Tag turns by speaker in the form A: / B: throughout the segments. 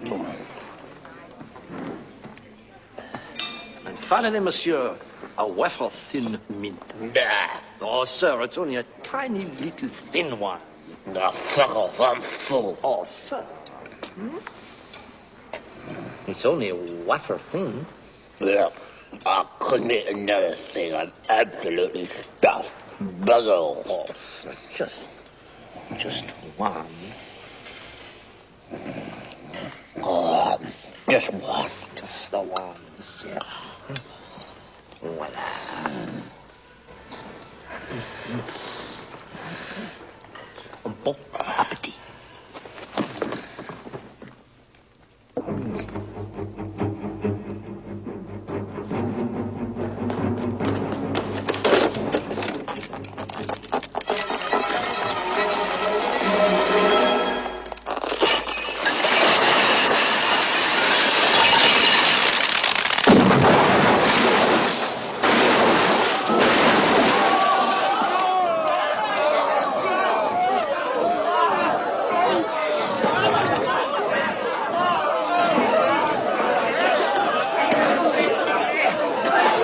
A: And finally, monsieur, a wafer thin mint.
B: Nah.
A: Oh, sir, it's only a tiny little thin one.
B: Nah, fuck off. I'm full.
A: Oh, sir. It's only a wafer thin.
B: Look, I couldn't eat another thing. I'm absolutely stuffed. Bugger all.
A: Oh, sir, just one.
B: Oh, just one.
A: Just the one, monsieur. Voila. Bon appétit.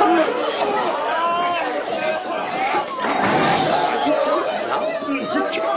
A: It's a joke.